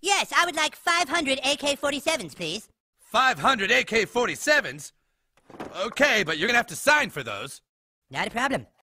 Yes, I would like 500 AK-47s, please. 500 AK-47s? Okay, but you're gonna have to sign for those. Not a problem.